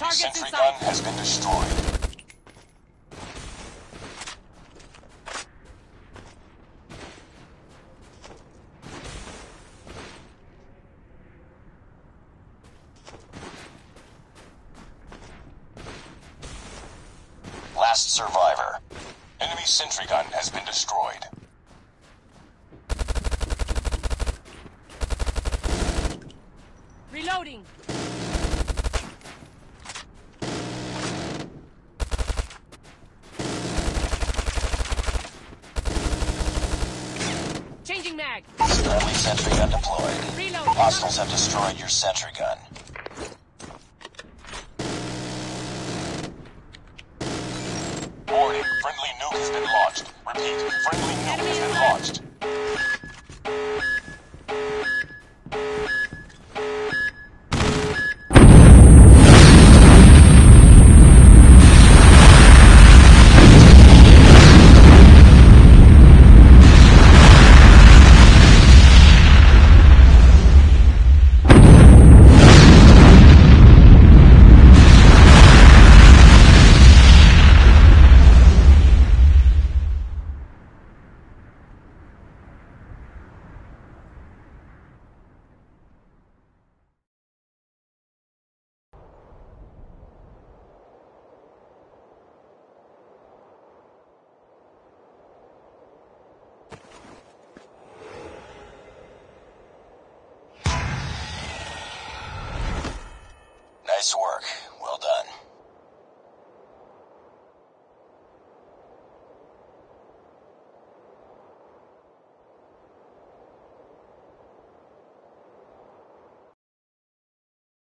sentry gun has been destroyed. Last survivor. Enemy sentry gun has been destroyed. Reloading. Changing mag. Friendly sentry gun deployed. Reloading. Hostiles have destroyed your sentry gun. Warning, friendly nuke has been launched. Repeat, friendly nuke has been launched. Nice work.